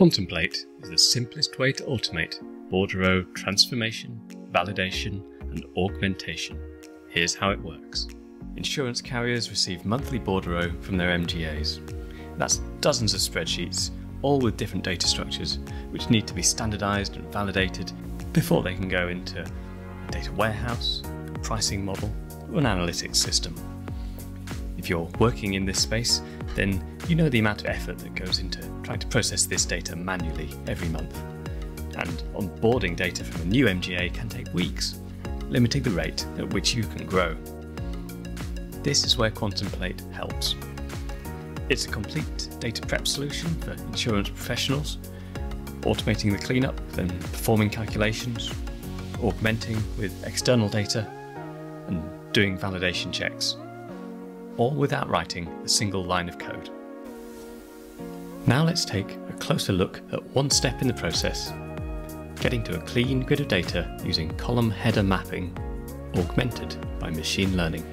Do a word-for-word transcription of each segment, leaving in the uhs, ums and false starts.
Contemplate is the simplest way to automate bordereaux transformation, validation and augmentation. Here's how it works. Insurance carriers receive monthly bordereaux from their M G As. That's dozens of spreadsheets, all with different data structures, which need to be standardised and validated before they can go into a data warehouse, a pricing model or an analytics system. If you're working in this space, then you know the amount of effort that goes into trying to process this data manually every month. And onboarding data from a new M G A can take weeks, limiting the rate at which you can grow. This is where Contemplate helps. It's a complete data prep solution for insurance professionals, automating the cleanup, then performing calculations, augmenting with external data, and doing validation checks, all without writing a single line of code. Now let's take a closer look at one step in the process, getting to a clean grid of data using column header mapping, augmented by machine learning.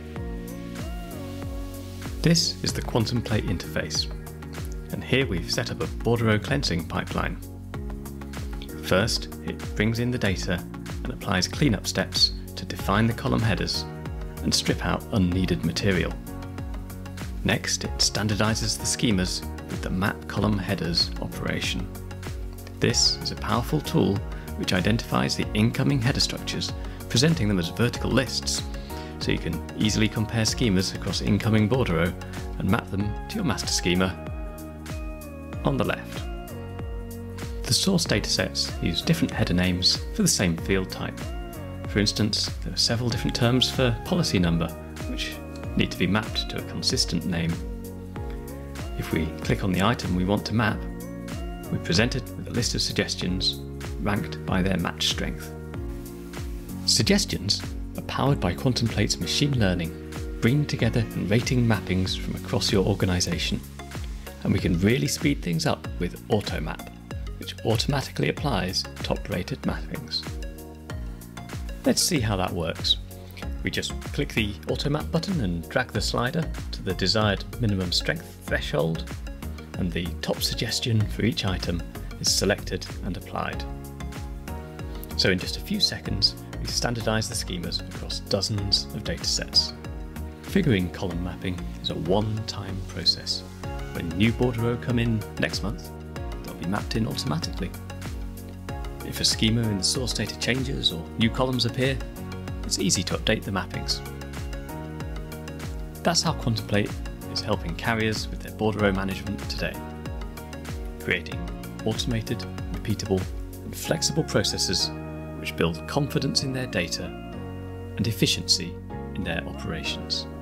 This is the Contemplate interface, and here we've set up a bordereaux cleansing pipeline. First, it brings in the data and applies cleanup steps to define the column headers and strip out unneeded material. Next, it standardizes the schemas with the map column headers operation. This is a powerful tool which identifies the incoming header structures, presenting them as vertical lists, so you can easily compare schemas across incoming bordereaux and map them to your master schema on the left. The source datasets use different header names for the same field type. For instance, there are several different terms for policy number, which need to be mapped to a consistent name. If we click on the item we want to map, we're presented with a list of suggestions ranked by their match strength. Suggestions are powered by Contemplate's machine learning, bringing together and rating mappings from across your organisation. And we can really speed things up with AutoMap, which automatically applies top-rated mappings. Let's see how that works. We just click the AutoMap button and drag the slider to the desired minimum strength threshold, and the top suggestion for each item is selected and applied. So in just a few seconds, we standardise the schemas across dozens of datasets. Figuring column mapping is a one-time process. When new bordereaux come in next month, they'll be mapped in automatically. If a schema in the source data changes or new columns appear, it's easy to update the mappings. That's how Contemplate is helping carriers with their bordereaux management today, creating automated, repeatable and flexible processes which build confidence in their data and efficiency in their operations.